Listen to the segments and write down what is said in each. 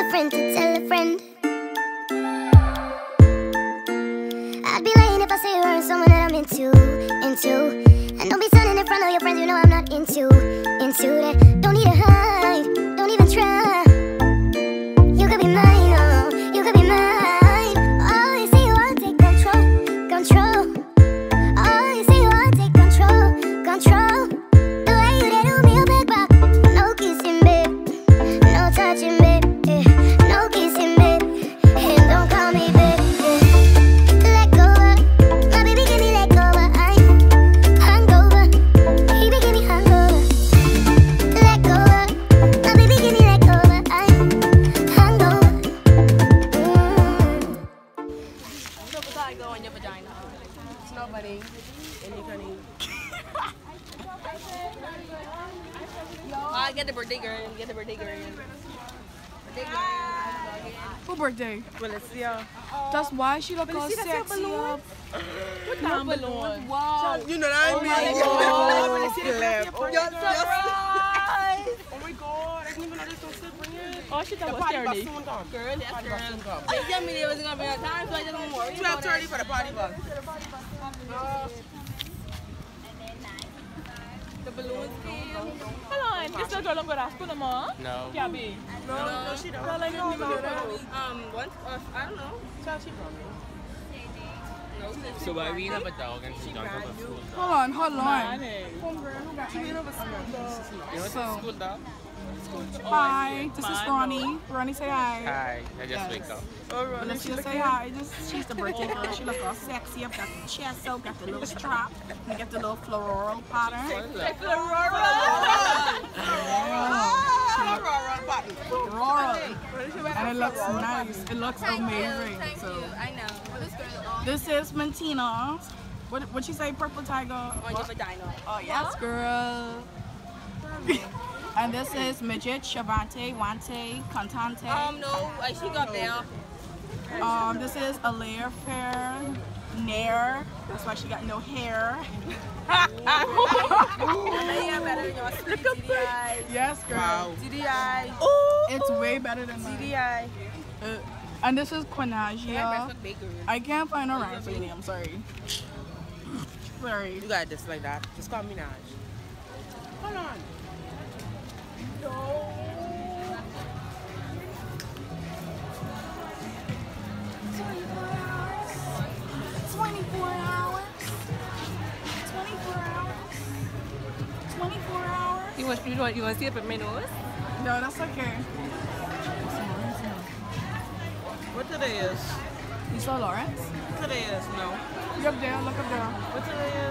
a friend to tell a friend. I'd be lying if I say you're someone that I'm into. And don't be standing in front of your friends, you know I'm not into that. Don't need to hide, don't even try. You could be mine, oh, you could be mine. Oh, you say you want to take control. Oh, you say you want to take control. The way you did to me, a big back. No kissing, babe. No touching, babe. No kissing, babe. And don't call me, babe. Let go, my baby give me let go. I'm hungover. He be give me hungover. Let go, my baby give me let go. I'm hungover. So what's that go in your vagina? It's nobody. I get the birthday girl. Get the birthday girl. Who birthday? Felicia. That's why she look all sexy up. What time balloon? Wow. You know what I mean? Oh, flip. Oh my god. I didn't even know this was still bringing. Oh, she thought it was early. Girl, yes, girl. They tell me there wasn't going to be a time, so I just don't worry. 12:30 for the party bus. The balloons came. Hold on. This little girl I'm going to ask for them all? No. Yeah, be. No, she don't. Once, I don't know. So why we have a dog and she gone to school dog? Hold on. You know what's a school dog? Hi, this is Ronnie. Ronnie, say hi. Hi, I just wake up. Let's say hi. She's the birthday girl. She look all sexy up, got the chest out, got the little strap, and got the little floral pattern. Floral. And it looks nice. It looks amazing. So I know. this is Mentina. What she say? Purple tiger. On your vagina. Oh yes, girl. And this is Midget, Shavante, Wante, Cantante. No, she got there. This is Alaire Fair, Nair. That's why she got no hair. Yes, girl. Wow. CDI. It's way better than mine. CDI. And this is Quinagia. I can't find a rhyme for you. I'm sorry. Sorry. You got this like that. Just call me Naj. Hold on. No. 24 hours. 24 hours. You want to see it with my nose? No, that's okay. What today is? You saw Lawrence? Today is no. Look up there, look up there. What today is?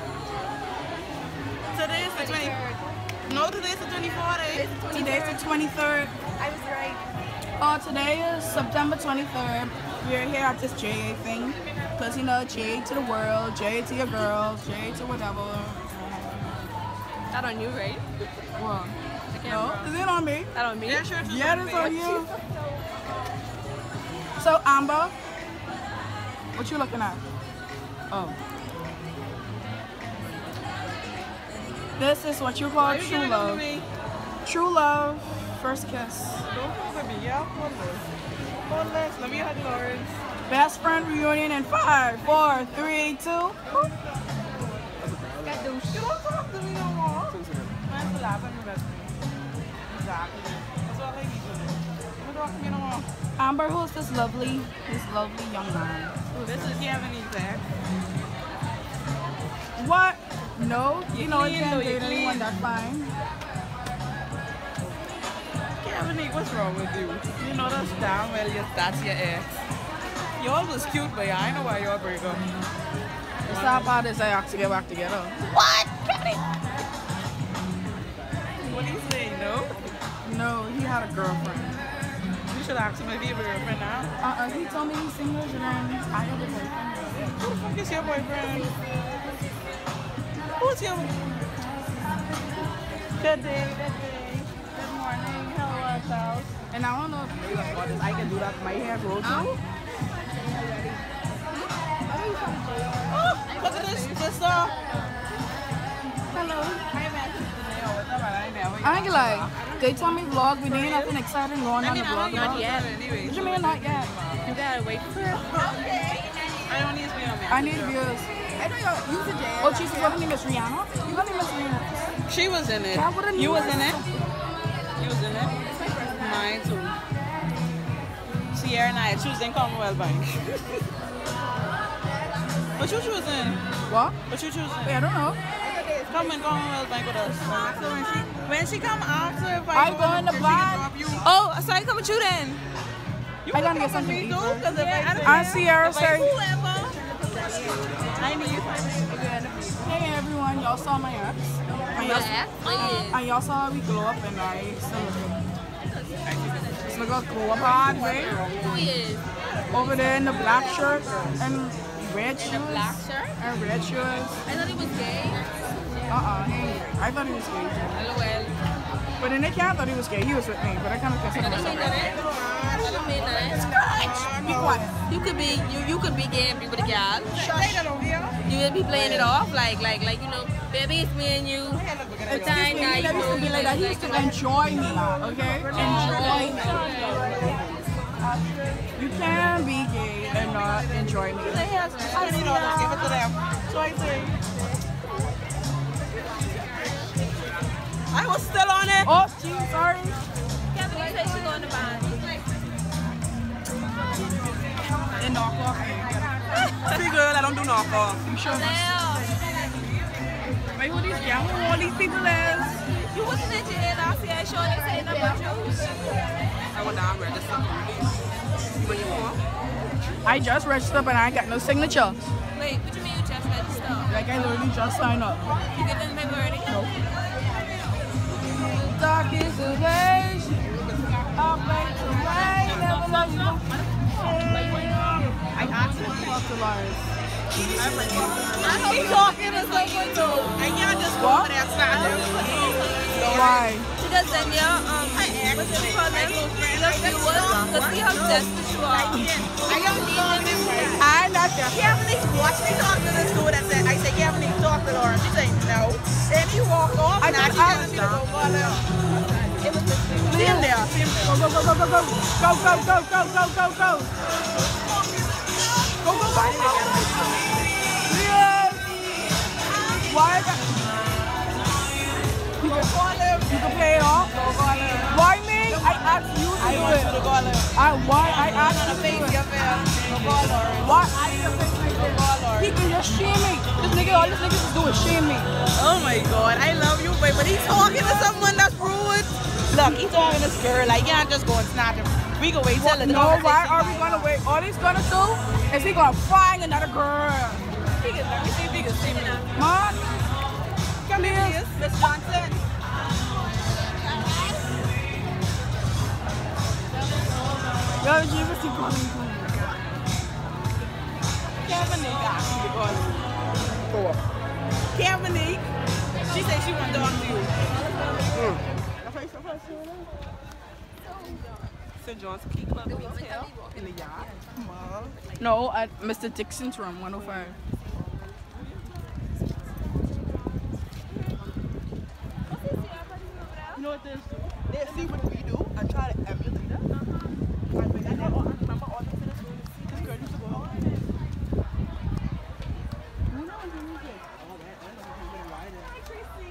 Today is the 20th. No, today's the 24th. Today's the 23rd. I was right. Today is September 23rd. We're here at this JA thing. Because, you know, JA to the world, JA to your girls, JA to whatever. That on you, right? Well, no, is it on me? That on me? Yeah, sure. Yeah, it's on you. So, Amber, what you looking at? Oh. This is what you call true love. True love, first kiss. Don't fuck with me, yeah? Hold this. Let me hug Lawrence. Best friend reunion in 5, 4, 3, 2. You don't talk to me no more. I'm for laughing with me. Exactly. That's what I like you do. Don't talk to me no more. Amber, who's this lovely young man? This is Kevin Ezek. What? No, you know you clean, can't though, you date anyone clean. that's fine. Kevin, what's wrong with you? You know that's damn well that's your ex. Y'all was cute, but I know why y'all break up. The sad part is I have to get back together. What? Kevin? What do you say, no? No, he had a girlfriend. You should ask him if he have a girlfriend now. He told me he's single and I have a boyfriend. Who the fuck is your boyfriend? Who's your Good day. Good morning. Hello, ourselves. And I don't know if I can do that. My hair grows too. Oh, look at this. hello. I ain't like. Daytime vlog, we didn't nothing exciting going on the vlog. Not yet. What you mean not yet? You gotta wait for it. I don't need to be on there. I need views. I know y'all use it. Oh, Jesus, what do you mean, Miss Rihanna? You got me, Miss Rihanna. She was in it. Yeah, what a You was in nice- it? You was in it? Mine too. Sierra and I choosing Commonwealth Bank. What you choosing? What? What you choosing? Wait, I don't know. Come in Commonwealth Bank with us. So when she come after, if I go in the blind. Oh, so I come with you then. I gotta get something to eat. Because if I Sierra say, whoever, I need. hey everyone, y'all saw my ex. And y'all saw how we glow up and I so look at glow up hard, right? Who is? Over there in the black shirt and red shoes. Black shirt? And red shoes. I thought he was gay. He ain't gay. I thought he was gay. LOL. But then they can't thought he was gay. He was with me, but I kind of kissed him. I don't mean that. Be quiet. You could be gay and be with a girl. You would be playing it off like you know, baby, it's me and you. He never used to be like that. He used to enjoy me, okay? Enjoy me. You can be gay and not enjoy me. Give it to them. So I say. I was still on it. Oh, gee, sorry. Kevin, you said she going to band. And knock off. See, girl, I don't do knockoff. You sure? Wait, who these young, who all these people is? You wasn't in jail last year, showing they saying about you. I went down register. When you want? I just registered, but I ain't got no signature. Wait, what do you mean you just registered? Like, I literally just signed up. You get the paper already? No. Dark is the days. I'll make the rain. Never love you. I asked him to the liars. He's talking to someone too. I can't just go What? over there and slap them. Why? She does send you, what's it called? Like, your viewers, to see how desperate you are. I don't need them. I'm not there. Kevin, watch me talk to this dude that said, I said, Kevin, talk to Laura. She said, no. And he walked off. I and just she asked telling me to go over there. See him there. See him there. Go, go, go, go, go, go. Go, go, go, go, go, go, go. Go, go, go, go. Yes. Why? You can call him. You can play it off. Why me? I asked you to do it. To call him. Why? I asked you to Face do it. your face. Go call Lauren. Why? Go call Lauren. He can just shame me. This nigga, all this niggas is do is shame me. Oh my God, I love you, babe, but he's talking to someone that's rude. Look, he's talking to this girl, like, yeah, just go and snatch him. We can wait till the No, why are we gonna wait? All he's gonna do is he gonna find another girl. Let me see if he can see me. Man, Come here, Miss Johnson. yo, Jesus, he calling me. Kevin asked me to call him. For Kevin, she said she wanted to talk to you. St. John's Key Club Retail in the yard. no, at Mr. Dixon's room, 105. You know what this do? They see what we do and try to emulate us. And then, remember all this in this room? This girl used to go home. Who knows who is it? Oh, that I know who's gonna ride it. Hi, Tracy.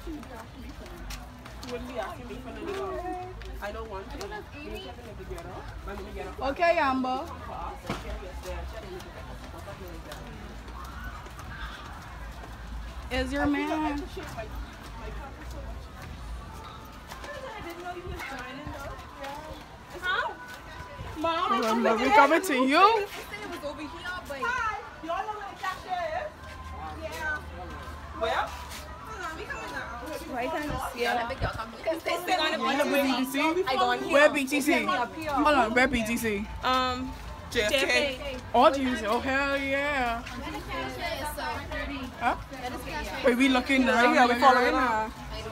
She wouldn't be asking me for the nigga. I don't want to. Okay, Amber. Is your man? Mom, We coming to you? Hi, y'all know where the cashier is? Yeah. Where? Where BTC? Hold on, where BTC? JFK. Oh, Jesus. Oh, hell yeah. Huh? Wait, we looking now. Yeah, we following her.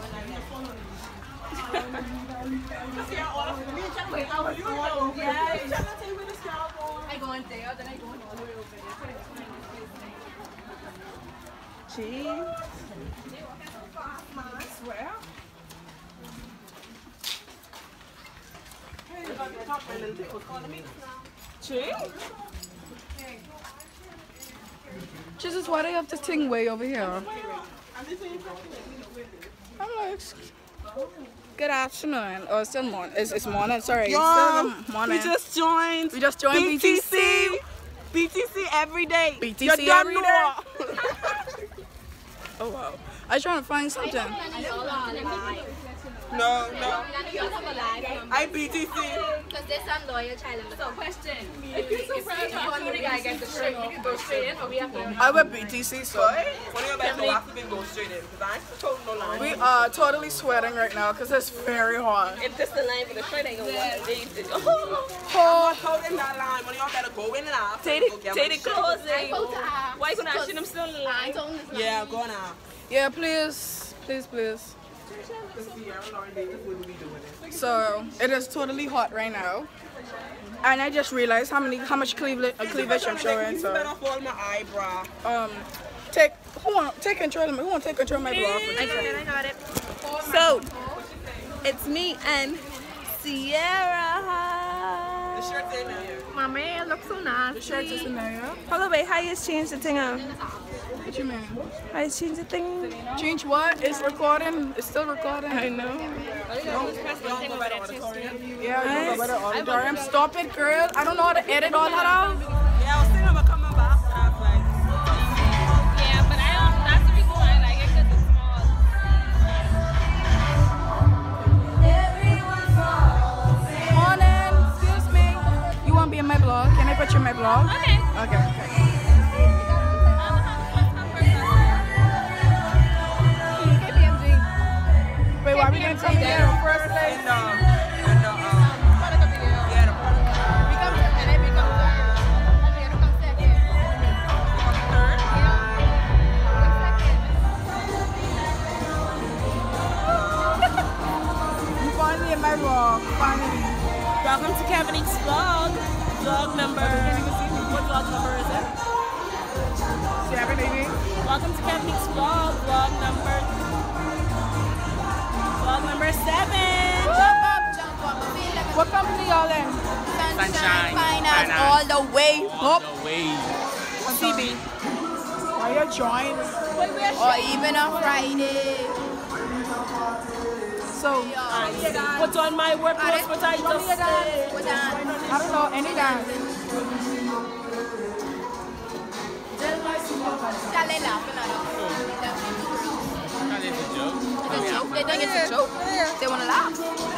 I go in there, then I go in all the way over there. Cheese. I swear. Jesus, why they have this thing way over here? I'm like, good afternoon. Oh, it's still morning. It's morning. Sorry. It's still the morning. We just joined BTC. BTC every day. BTC every day. Oh wow. I was trying to find something. No. I BTC. Because there's some loyal child. So question. If you the guy gets the straight, we can go straight in or we have to. I wear BTC, so One of your best have to go straight in because I told no line. we are totally sweating right now because it's very hot. If this the line for the straight, ain't gonna work. Oh, Holding that line, one of y'all better go in and out. Take it closing. Why couldn't I see them still in the line? Yeah, go now. yeah, please. So it is totally hot right now, and I just realized how much cleavage I'm showing. So hold my eyebrow. take control of me. Who want to take control of my blog? I got it. So it's me and Sierra. The shirt's in there. My man looks so nice. The shirt is in there. Hold on, wait. How you change the thing out? What you mean? How you change the thing? Change what? It's recording. It's still recording. I know. Yeah, you go by the auditorium. Stop it, girl. I don't know how to edit all that out. Yeah, I was thinking about coming back. I was like, Yeah, but I don't. That's the reason why I like it because it's small. Morning. Excuse me. You want to be in my blog? Can I put you in my blog? Okay. Okay. Wait, why are we going to come here first place? You finally in my vlog. Finally. welcome to Kevin's vlog. Vlog number. What vlog number is it? 7, baby. Welcome to Kevin's vlog. Vlog number 7. Jump up. What company y'all in? Sunshine Finance all the way up. CB. Why you join? Or even on Friday. So, What's on my work clothes? What I just said. I don't know, any dance. They laughing at us. It's a joke. They think it's a joke. They want to laugh.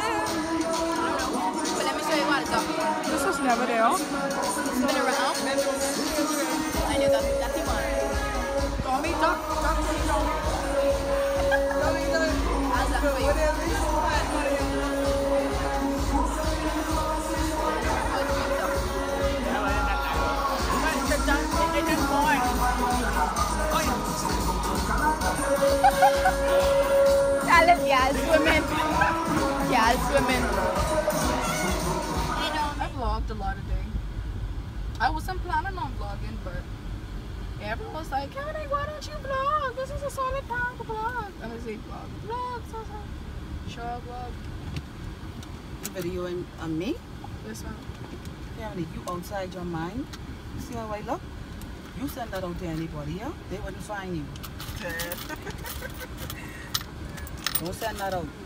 But let me show you what it's up. This was never there. Spin around. And you got that one. Call me duck. How's that for you? Swimming. I vlogged a lot today. I wasn't planning on vlogging, but everyone was like, Kevin, why don't you vlog? This is a solid time to vlog. And I say, vlog, sure vlog. Video on me? This one. Kevin, you outside your mind? You see how I look? You send that out to anybody, yeah? They wouldn't find you. Don't send that out.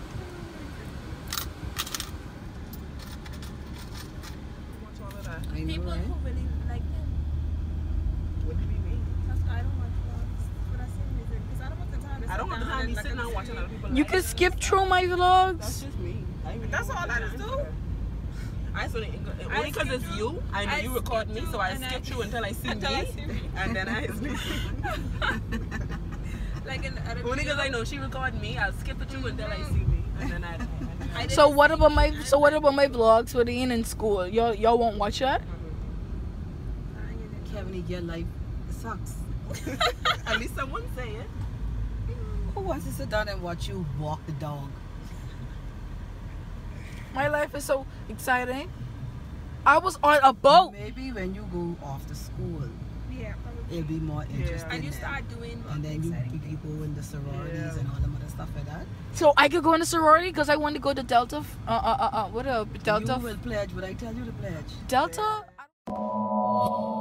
I know, People right? who really like him. Wouldn't be me. That's why I don't watch vlogs. But I see music because I don't want the time to I don't want the time to be sitting down watching other people. You can skip through my vlogs. That's just me. That's all I just do. Only because it's you. I know you record me, so I skip through until I see me. And then I Like in the other only because I know she recorded me, I'll skip it through until I see me. And then I So what about my vlogs with Ian in school? Y'all won't watch that? Kevin, your life sucks. At least someone say it. Who wants to sit down and watch you walk the dog? My life is so exciting. I was on a boat. Maybe when you go off to school. Yeah, probably. it'll be more interesting. And you start doing and then you go in the sororities and all the other stuff like that. So I could go in a sorority because I want to go to Delta. Delta. You will pledge, but I tell you to pledge. Delta.